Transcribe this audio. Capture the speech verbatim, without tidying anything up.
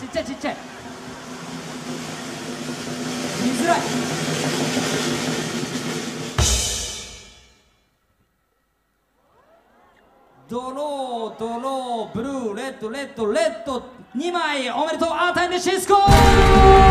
ちっちゃいちっちゃい見づらい。ドロードローブルーレッドレッドレッドにまいおめでとう。アータイムでシスコー。